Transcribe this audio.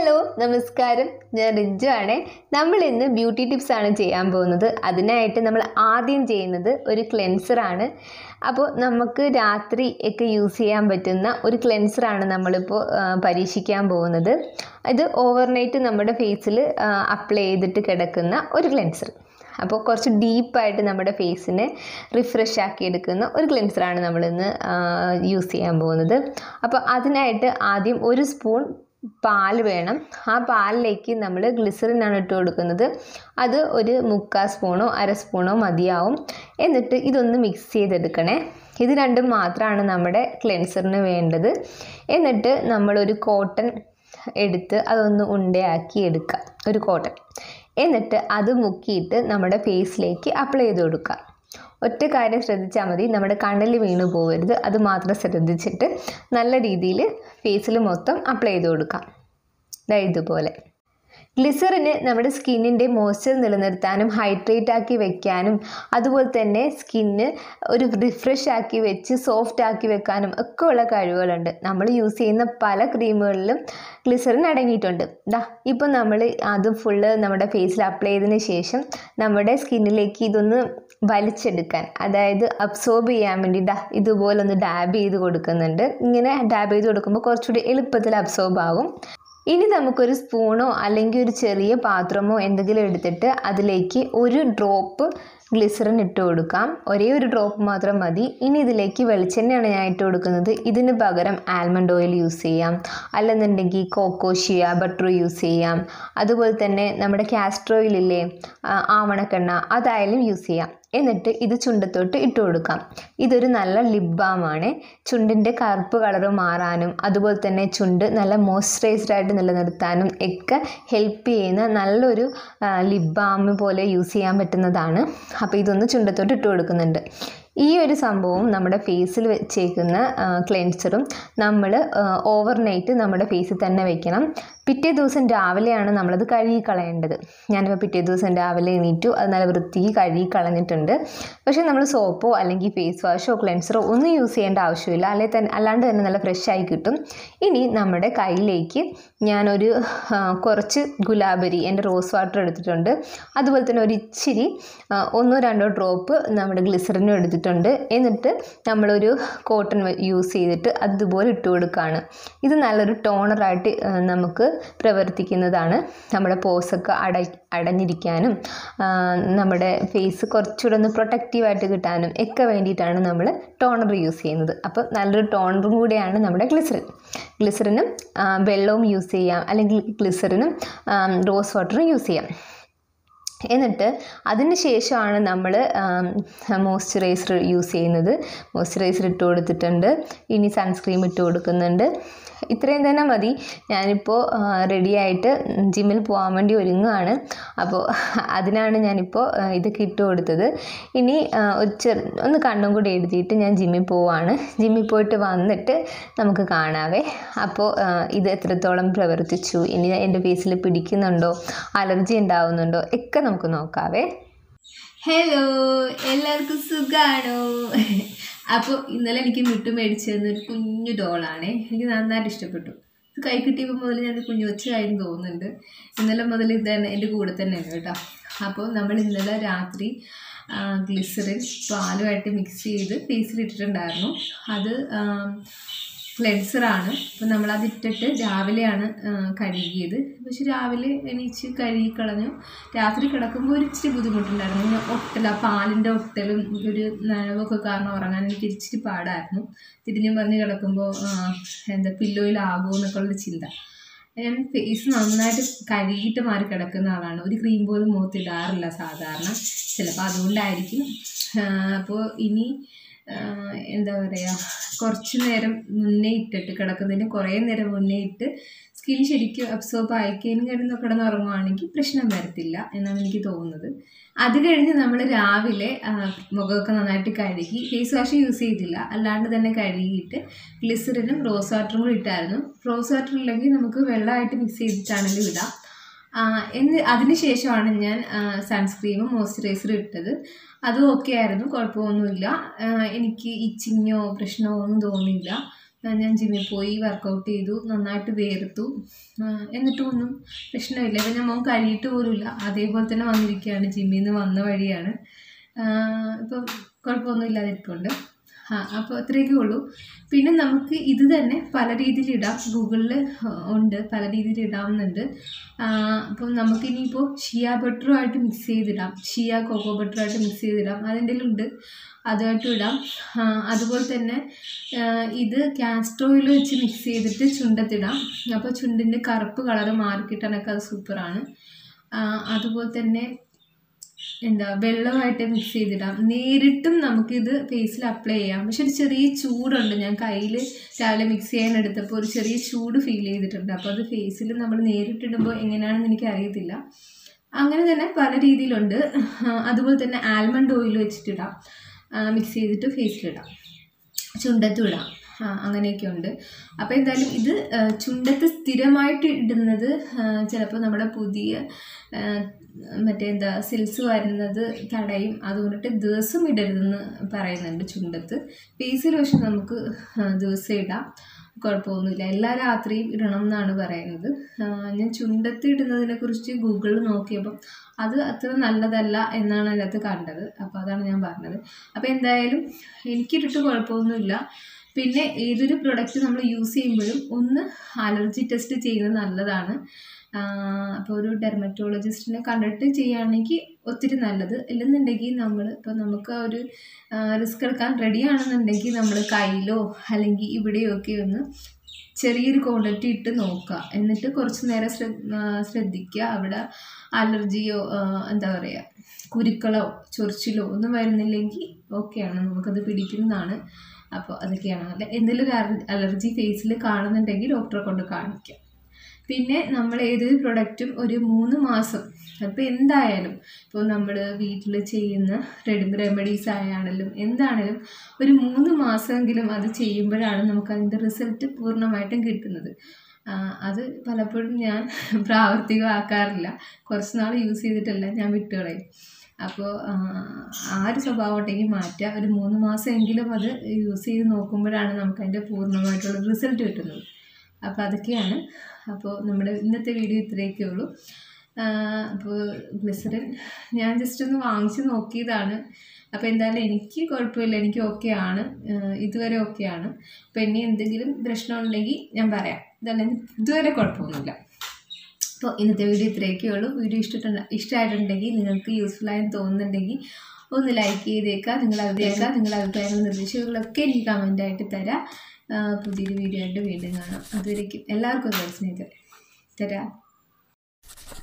Hello നമസ്കാരം ഞാൻ റിജു ആണ് നമ്മൾ ഇന്ന് ബ്യൂട്ടി ടിപ്സ് ആണ് ചെയ്യാൻ പോകുന്നത് അതിനായിട്ട് നമ്മൾ ആദ്യം ചെയ്യുന്നത് ഒരു ക്ലെൻസർ ആണ് അപ്പോൾ നമുക്ക് രാത്രി ഒക്കെ യൂസ് ചെയ്യാൻ പറ്റുന്ന ഒരു ക്ലെൻസർ ആണ് നമ്മൾ ഇപ്പോൾ പരീക്ഷിക്കാൻ പോകുന്നത് ഇത് ഓവർനൈറ്റ് നമ്മുടെ ഫേസിൽ അപ്ലൈ ചെയ്തിട്ട് കിടക്കുന്ന ഒരു ക്ലെൻസർ അപ്പോൾ കുറച്ച് ഡീപ്പായിട്ട് നമ്മുടെ ഫേസിനെ റിഫ്രഷ് ആക്കി എടുക്കുന്ന ഒരു ക്ലെൻസറാണ് നമ്മളിന്ന് യൂസ് ചെയ്യാൻ പോകുന്നത് അപ്പോൾ അതിനായിട്ട് ആദ്യം ഒരു സ്പൂൺ പാൽ വേണം ആ പാലിലേക്ക് നമ്മൾ ഗ്ലിസറിൻ ആണ് ഇട്ട് കൊടുക്കുന്നത് അത് ഒരു 1/4 സ്പൂണോ 1/2 സ്പൂണോ മതിയാവും എന്നിട്ട് ഇതൊന്ന് മിക്സ് ചെയ്തെടുക്കണേ ഇത് രണ്ടും മാത്രമാണ് നമ്മുടെ ക്ലെൻസറിന് വേണ്ടത് എന്നിട്ട് നമ്മളൊരു കോട്ടൺ എടുത്ത് അതൊന്ന് ഉണ്ടയാക്കി എടുക്കുക ഒരു കോട്ടൺ എന്നിട്ട് അത് മുക്കിയിട്ട് നമ്മുടെ ഫേസിലേക്ക് അപ്ലൈ ചെയ്ത് കൊടുക്കുക ഒറ്റ കാര്യം ശ്രദ്ധിച്ചാൽ മതി നമ്മുടെ കണ്ണിൽ വീണു പോകരുത് അത് മാത്രം ശ്രദ്ധിച്ചിട്ട് നല്ല രീതിയിൽ ഫേസിൽ മൊത്തം അപ്ലൈ ചെയ്ത് കൊടുക്കാം ഇതുപോലെ ഗ്ലിസറിന് നമ്മുടെ സ്കിന്നിൻ്റെ മോയ്സ്ചർ നിലനിർത്താനും ഹൈഡ്രേറ്റ് ആക്കി വെക്കാനും അതുപോലെ തന്നെ സ്കിന്ന് ഒരു റിഫ്രഷ് ആക്കി വെച്ച് സോഫ്റ്റ് ആക്കി വെക്കാനും ഒക്കെ ഉള്ള കഴിവുകളുണ്ട് നമ്മൾ യൂസ് ചെയ്യുന്ന പല ക്രീമുകളിലും ഗ്ലിസറിൻ അടങ്ങിയിട്ടുണ്ട് ഇപ്പോൾ നമ്മൾ അത് ഫുള്ള് നമ്മുടെ ഫേസിൽ അപ്ലൈ ചെയ്തതിന് ശേഷം നമ്മുടെ സ്കിന്നിലേക്ക് ഇതൊന്ന് വലിച്ചെടുക്കാൻ അതായത് അബ്സോർബ് ചെയ്യാൻ വേണ്ടി ഇതുപോലെ ഒന്ന് ഡാബ് ചെയ്ത് കൊടുക്കുന്നുണ്ട് ഇങ്ങനെ ഡാബ് ചെയ്ത് കൊടുക്കുമ്പോൾ കുറച്ചുകൂടി എളുപ്പത്തിൽ അബ്സോർബ് ആകും ഇനി നമുക്കൊരു സ്പൂണോ അല്ലെങ്കിൽ ഒരു ചെറിയ പാത്രമോ എന്തെങ്കിലും എടുത്തിട്ട് അതിലേക്ക് ഒരു ഡ്രോപ്പ് ഗ്ലിസറിൻ ഇട്ട് കൊടുക്കാം ഒരേ ഒരു ഡ്രോപ്പ് മാത്രം മതി ഇനി ഇതിലേക്ക് വെളിച്ചെണ്ണയാണ് ഞാൻ ഇട്ട് കൊടുക്കുന്നത് ഇതിന് പകരം ആൽമണ്ട് ഓയിൽ യൂസ് ചെയ്യാം അല്ലെന്നുണ്ടെങ്കിൽ കോക്കോഷിയ ബട്ടർ യൂസ് ചെയ്യാം അതുപോലെ തന്നെ നമ്മുടെ കാസ്റ്റർ ഓയിലില്ലേ ആവണക്കെണ്ണ അതായാലും യൂസ് ചെയ്യാം എന്നിട്ട് ഇത് ചുണ്ടത്തോട്ട് ഇട്ട് കൊടുക്കാം ഇതൊരു നല്ല ലിപ് ബാമാണ് ചുണ്ടിൻ്റെ കറുപ്പ് കളറ് മാറാനും അതുപോലെ തന്നെ ചുണ്ട് നല്ല മോയ്സ്ചറൈസ്ഡ് ആയിട്ട് നിലനിർത്താനും ഒക്കെ ഹെൽപ്പ് ചെയ്യുന്ന നല്ലൊരു ലിപ് ബാം പോലെ യൂസ് ചെയ്യാൻ പറ്റുന്നതാണ് അപ്പോൾ ഇതൊന്ന് ചുണ്ടത്തോട്ട് ഇട്ട് കൊടുക്കുന്നുണ്ട് ഈ ഒരു സംഭവം നമ്മുടെ ഫേസിൽ വെച്ചേക്കുന്ന ക്ലെൻസറും നമ്മൾ ഓവർനൈറ്റ് നമ്മുടെ ഫേസിൽ തന്നെ വെക്കണം പിറ്റേ ദിവസം രാവിലെയാണ് നമ്മളത് കഴുകി കളയേണ്ടത് ഞാനിപ്പോൾ പിറ്റേ ദിവസം രാവിലെ എണീറ്റു അത് നല്ല വൃത്തിക്ക് കഴുകി കളഞ്ഞിട്ടുണ്ട് പക്ഷേ നമ്മൾ സോപ്പോ അല്ലെങ്കിൽ ഫേസ് വാഷോ ക്ലെൻസറോ ഒന്നും യൂസ് ചെയ്യേണ്ട ആവശ്യമില്ല അല്ലാണ്ട് തന്നെ നല്ല ഫ്രഷ് ആയി കിട്ടും ഇനി നമ്മുടെ കയ്യിലേക്ക് ഞാനൊരു കുറച്ച് ഗുലാബരി എൻ്റെ റോസ് വാട്ടർ എടുത്തിട്ടുണ്ട് അതുപോലെ തന്നെ ഒരു ഇച്ചിരി 1-2 ഡ്രോപ്പ് നമ്മുടെ ഗ്ലിസറിനും എടുത്തിട്ടുണ്ട് എന്നിട്ട് നമ്മളൊരു കോട്ടൺ യൂസ് ചെയ്തിട്ട് അതുപോലെ ഇട്ട് കൊടുക്കുകയാണ് ഇത് നല്ലൊരു ടോണറായിട്ട് നമുക്ക് പ്രവർത്തിക്കുന്നതാണ് നമ്മുടെ പോസൊക്കെ അടഞ്ഞിരിക്കാനും നമ്മുടെ ഫേസ് കുറച്ചുകൂടെ ഒന്ന് പ്രൊട്ടക്റ്റീവായിട്ട് കിട്ടാനും ഒക്കെ വേണ്ടിയിട്ടാണ് നമ്മൾ ടോണർ യൂസ് ചെയ്യുന്നത് അപ്പോൾ നല്ലൊരു ടോണറും കൂടിയാണ് നമ്മുടെ ഗ്ലിസറിനും വെള്ളവും യൂസ് ചെയ്യാം അല്ലെങ്കിൽ ഗ്ലിസറിനും റോസ് വാട്ടറും യൂസ് ചെയ്യാം എന്നിട്ട് അതിന് ശേഷമാണ് നമ്മൾ മോയ്സ്ചറൈസർ യൂസ് ചെയ്യുന്നത് മോയ്സ്ചറൈസർ ഇട്ട് കൊടുത്തിട്ടുണ്ട് ഇനി സൺസ്ക്രീം ഇട്ട് കൊടുക്കുന്നുണ്ട് ഇത്രയും തന്നെ മതി ഞാനിപ്പോൾ റെഡിയായിട്ട് ജിമ്മിൽ പോകാൻ വേണ്ടി ഒരുങ്ങുകയാണ് അപ്പോൾ അതിനാണ് ഞാനിപ്പോൾ ഇതൊക്കെ ഇട്ട് കൊടുത്തത് ഇനി ഒന്ന് കണ്ണും കൂടി എഴുതിയിട്ട് ഞാൻ ജിമ്മിൽ പോവാണ് ജിമ്മിൽ പോയിട്ട് വന്നിട്ട് നമുക്ക് കാണാവേ അപ്പോൾ ഇത് എത്രത്തോളം പ്രവർത്തിച്ചു ഇനി എൻ്റെ ഫേസിൽ പിടിക്കുന്നുണ്ടോ അലർജി ഉണ്ടാവുന്നുണ്ടോ ഒക്കെ നമുക്ക് നോക്കാവേ ഹലോ എല്ലാവർക്കും സുഖമാണോ അപ്പോൾ ഇന്നലെ എനിക്ക് മിട്ടു മേടിച്ചു തന്നൊരു കുഞ്ഞു ഡോളാണേ എനിക്ക് നന്നായിട്ട് ഇഷ്ടപ്പെട്ടു ഇത് കൈ കിട്ടിയപ്പോൾ മുതൽ ഞാൻ കുഞ്ഞു ഒച്ചയായിരുന്നു തോന്നുന്നുണ്ട് ഇന്നലെ മുതൽ ഇത് തന്നെ എൻ്റെ കൂടെ തന്നെ ഉണ്ട് കേട്ടോ അപ്പോൾ നമ്മൾ ഇന്നലെ രാത്രി ഗ്ലിസറിൻ പാലുമായിട്ട് മിക്സ് ചെയ്ത് ഫേസിലിട്ടിട്ടുണ്ടായിരുന്നു അത് ക്ലെൻസറാണ് അപ്പോൾ നമ്മളതിട്ടിട്ട് രാവിലെയാണ് കഴുകിയത് പക്ഷെ രാവിലെ എണീച്ച് കഴുകി കളഞ്ഞു രാത്രി കിടക്കുമ്പോൾ ഒരു ഇച്ചിരി ബുദ്ധിമുട്ടുണ്ടായിരുന്നു പാലിൻ്റെ ഒട്ടലും ഒരു നനവൊക്കെ കാരണം ഉറങ്ങാൻ എനിക്ക് ഇച്ചിരി പാടായിരുന്നു തിരിഞ്ഞും പറഞ്ഞ് കിടക്കുമ്പോൾ പില്ലോയിലാകുമോ എന്നൊക്കെ ഉള്ളൊരു ചിന്ത ഞാൻ ഫേസ് നന്നായിട്ട് കഴുകിയിട്ട് മാറി കിടക്കുന്ന ആളാണ് ഒരു ക്രീം പോലും മുഖത്തിടാറില്ല സാധാരണ ചിലപ്പോൾ അതുകൊണ്ടായിരിക്കും അപ്പോൾ ഇനി എന്താ പറയുക കുറച്ച് നേരം മുന്നേ ഇട്ടിട്ട് കിടക്കുന്നതിന് കുറേ നേരം മുന്നേ ഇട്ട് സ്കിൻ ശരിക്കും അബ്സോർബ് ആയിക്കഴിഞ്ഞ് കിടന്നുറങ്ങുവാണെങ്കിൽ പ്രശ്നം വരത്തില്ല എന്നാണ് എനിക്ക് തോന്നുന്നത് അത് കഴിഞ്ഞ് നമ്മൾ രാവിലെ മുഖമൊക്കെ നന്നായിട്ട് കഴുകി ഫേസ് വാഷ് യൂസ് ചെയ്തില്ല അല്ലാണ്ട് തന്നെ കഴുകിയിട്ട് ഗ്ലിസറിനും റോസ് വാട്ടറും കൂടി ഇട്ടായിരുന്നു റോസ് വാട്ടർ ഇല്ലെങ്കിൽ നമുക്ക് വെള്ളമായിട്ട് മിക്സ് ചെയ്തിട്ടാണെങ്കിലും ഇടാം അതിന് ശേഷമാണ് ഞാൻ സൺസ്ക്രീമും മോയ്സ്ചറൈസറും ഇട്ടത് അതും ഓക്കെ ആയിരുന്നു കുഴപ്പമൊന്നുമില്ല എനിക്ക് ഇച്ചിങ്ങോ പ്രശ്നമോ ഒന്നും തോന്നിയില്ല ഞാൻ ജിമ്മിൽ പോയി വർക്കൗട്ട് ചെയ്തു, നന്നായിട്ട് വേർത്തു, എന്നിട്ടും ഒന്നും പ്രശ്നമില്ല. ഇപ്പം ഞാൻ മോൻ കഴിയിട്ട് പോലുമില്ല, അതേപോലെ തന്നെ വന്നിരിക്കുകയാണ്. ജിമ്മിൽ നിന്ന് വന്ന വഴിയാണ്. ഇപ്പം കുഴപ്പമൊന്നും ഇല്ലാതിരിപ്പുണ്ട്. അപ്പോൾ അത്രയൊക്കെ ഉള്ളൂ. പിന്നെ നമുക്ക് ഇത് തന്നെ പല രീതിയിൽ ഇടാം. ഗൂഗിളിൽ ഉണ്ട്, പല രീതിയിൽ ഇടാവുന്നുണ്ട്. അപ്പം നമുക്കിനിയിപ്പോൾ ഷിയ ബട്ടറുമായിട്ട് മിക്സ് ചെയ്തിടാം, ഷിയ കോക്കോ ബട്ടറുമായിട്ട് മിക്സ് ചെയ്തിടാം, അതിൻ്റെ ഉണ്ട്, അതുമായിട്ടും ഇടാം. അതുപോലെ തന്നെ ഇത് കാസ്റ്റർ ഓയിൽ വെച്ച് മിക്സ് ചെയ്തിട്ട് ചുണ്ടത്തിടാം. അപ്പോൾ ചുണ്ടിൻ്റെ കറുപ്പ് കളറ് മാറിക്കിട്ടാനൊക്കെ അത് സൂപ്പറാണ്. അതുപോലെ തന്നെ വെള്ളമായിട്ട് മിക്സ് ചെയ്തിടാം. നേരിട്ടും നമുക്കിത് ഫേസിൽ അപ്ലൈ ചെയ്യാം. പക്ഷെ ഒരു ചെറിയ ചൂടുണ്ട്. ഞാൻ കയ്യിൽ രാവിലെ മിക്സ് ചെയ്യാൻ എടുത്തപ്പോൾ ഒരു ചെറിയ ചൂട് ഫീൽ ചെയ്തിട്ടുണ്ട്. അപ്പോൾ അത് ഫേസിൽ നമ്മൾ നേരിട്ടിടുമ്പോൾ എങ്ങനെയാണെന്ന് എനിക്കറിയത്തില്ല. അങ്ങനെ തന്നെ പല രീതിയിലുണ്ട്. അതുപോലെ തന്നെ ആൽമണ്ട് ഓയിൽ വെച്ചിട്ടിടാം, മിക്സ് ചെയ്തിട്ട് ഫേസിലിടാം, ചുണ്ടത്തും ഇടാം. അങ്ങനെയൊക്കെ ഉണ്ട്. അപ്പോൾ എന്തായാലും ഇത് ചുണ്ടത്ത് സ്ഥിരമായിട്ട് ഇടുന്നത് ചിലപ്പോൾ നമ്മുടെ പുതിയ സെൽസ് വരുന്നത് തടയും. അതുകൊണ്ടിട്ട് ദിവസം ഇടരുതെന്ന് പറയുന്നുണ്ട് ചുണ്ടത്ത്. ഫേസിൽ പക്ഷെ നമുക്ക് ദിവസം ഇടാം, കുഴപ്പമൊന്നുമില്ല. എല്ലാ രാത്രിയും ഇടണം എന്നാണ് പറയുന്നത്. ഞാൻ ചുണ്ടത്ത് ഇടുന്നതിനെക്കുറിച്ച് ഗൂഗിളിൽ നോക്കിയപ്പം അത് അത്ര നല്ലതല്ല എന്നാണ് അതിനകത്ത് കണ്ടത്. അപ്പോൾ അതാണ് ഞാൻ പറഞ്ഞത്. അപ്പോൾ എന്തായാലും എനിക്കിട്ടിട്ട് കുഴപ്പമൊന്നുമില്ല. പിന്നെ ഏതൊരു പ്രൊഡക്റ്റ് നമ്മൾ യൂസ് ചെയ്യുമ്പോഴും ഒന്ന് അലർജി ടെസ്റ്റ് ചെയ്യുന്നത് നല്ലതാണ്. അപ്പോൾ ഒരു ഡെർമറ്റോളജിസ്റ്റിനെ കണ്ടിട്ട് ചെയ്യുകയാണെങ്കിൽ ഒത്തിരി നല്ലത്. ഇല്ലെന്നുണ്ടെങ്കിൽ നമുക്ക് ഒരു റിസ്ക് എടുക്കാൻ റെഡിയാണെന്നുണ്ടെങ്കിൽ നമ്മൾ കയ്യിലോ അല്ലെങ്കിൽ ഇവിടെയോ ഒക്കെ ഒന്ന് ചെറിയൊരു ക്വാണ്ടിറ്റി ഇട്ട് നോക്കുക. എന്നിട്ട് കുറച്ച് നേരം ശ്രദ്ധിക്കുക. അവിടെ അലർജിയോ കുരുക്കളോ ചൊറിച്ചിലോ ഒന്നും വരുന്നില്ലെങ്കിൽ ഓക്കെയാണ്, നമുക്കത് പിടിക്കുന്നതാണ്. അപ്പോൾ അതൊക്കെയാണ്. എന്തെങ്കിലും അലർജി ഫേസിൽ കാണുന്നുണ്ടെങ്കിൽ ഡോക്ടറെ കൊണ്ട് കാണിക്കാം. പിന്നെ നമ്മൾ ഏതൊരു പ്രൊഡക്റ്റും ഒരു 3 മാസം, അപ്പോൾ എന്തായാലും ഇപ്പോൾ നമ്മൾ വീട്ടിൽ ചെയ്യുന്ന റെമഡീസ് ആയാണെങ്കിലും എന്താണെങ്കിലും ഒരു 3 മാസമെങ്കിലും അത് ചെയ്യുമ്പോഴാണ് നമുക്കതിൻ്റെ റിസൾട്ട് പൂർണ്ണമായിട്ടും കിട്ടുന്നത്. അത് പലപ്പോഴും ഞാൻ പ്രാവർത്തികമാക്കാറില്ല. കുറച്ച് നാൾ യൂസ് ചെയ്തിട്ടല്ല ഞാൻ വിട്ടുകളയും. അപ്പോൾ ആ ഒരു സ്വഭാവം ഉണ്ടെങ്കിൽ മാറ്റുക. ഒരു 3 മാസമെങ്കിലും അത് യൂസ് ചെയ്ത് നോക്കുമ്പോഴാണ് നമുക്കതിൻ്റെ പൂർണ്ണമായിട്ടുള്ള റിസൾട്ട് കിട്ടുന്നത്. അപ്പോൾ അതൊക്കെയാണ്. അപ്പോൾ നമ്മുടെ ഇന്നത്തെ വീഡിയോ ഇത്രയൊക്കെ ഉള്ളൂ. അപ്പോൾ ഗ്ലിസറിൻ ഞാൻ ജസ്റ്റ് ഒന്ന് വാങ്ങിച്ച് നോക്കിയതാണ്. അപ്പോൾ എന്തായാലും എനിക്ക് കുഴപ്പമില്ല, എനിക്ക് ഓക്കെയാണ്, ഇതുവരെ ഓക്കെയാണ്. അപ്പോൾ ഇനി എന്തെങ്കിലും പ്രശ്നമുണ്ടെങ്കിൽ ഞാൻ പറയാം. ഇതുവരെ കുഴപ്പമൊന്നുമില്ല. അപ്പോൾ ഇന്നത്തെ വീഡിയോ ഇത്രയൊക്കെ ഉള്ളൂ. വീഡിയോ ഇഷ്ടമായിട്ടുണ്ടെങ്കിൽ, നിങ്ങൾക്ക് യൂസ്ഫുള്ളായെന്ന് തോന്നുന്നുണ്ടെങ്കിൽ ഒന്ന് ലൈക്ക് ചെയ്തേക്കുക. നിങ്ങളുടെ അഭിപ്രായങ്ങളും നിർദ്ദേശങ്ങളൊക്കെ എനിക്ക് കമൻറ്റായിട്ട് തരാം. പുതിയൊരു വീഡിയോ ആയിട്ട് വീണ്ടും കാണാം. അതുവരേക്കും എല്ലാവർക്കും ഒരു സ്നേഹിതരെ തരാം.